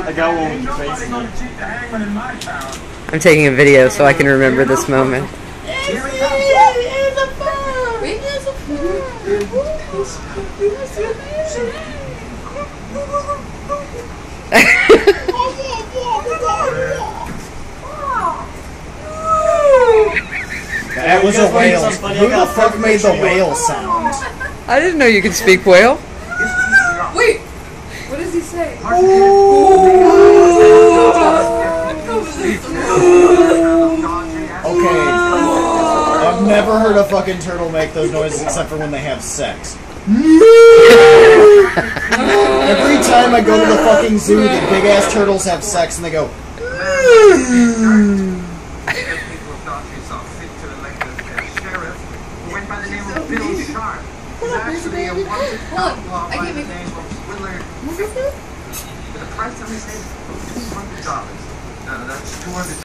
I got one with your face in it. I'm taking a video so I can remember this moment. That was a whale. Who the fuck made the whale sound? I didn't know you could speak whale. Wait! What does he say? Okay. I've never heard a fucking turtle make those noises except for when they have sex. Every time I go to the fucking zoo, the big ass turtles have sex and they go. Actually, a wanted outlaw by the name of Willard with a price on his head of $200. That's $200.